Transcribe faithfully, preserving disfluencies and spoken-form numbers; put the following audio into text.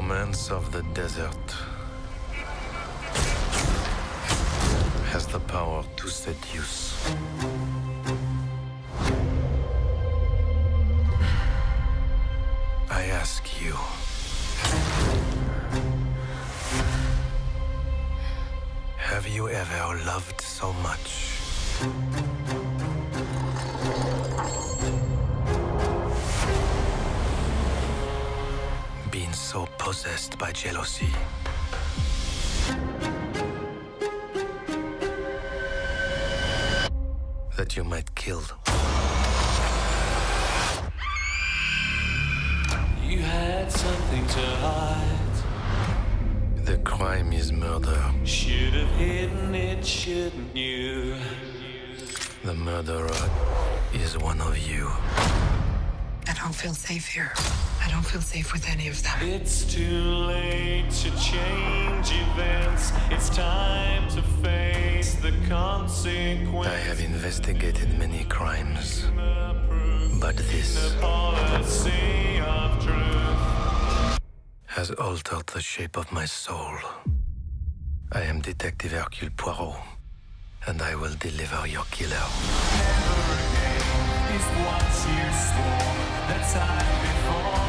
romance of the desert has the power to seduce. I ask you, have you ever loved so much? Been so possessed by jealousy that you might kill. You had something to hide. The crime is murder. Should have hidden it, shouldn't you? The murderer is one of you. I don't feel safe here. I don't feel safe with any of them. It's too late to change events. It's time to face the consequences. I have investigated many crimes, but this The policy of truth. has altered the shape of my soul. I am Detective Hercule Poirot, and I will deliver your killer. Never again is what you swore the time before.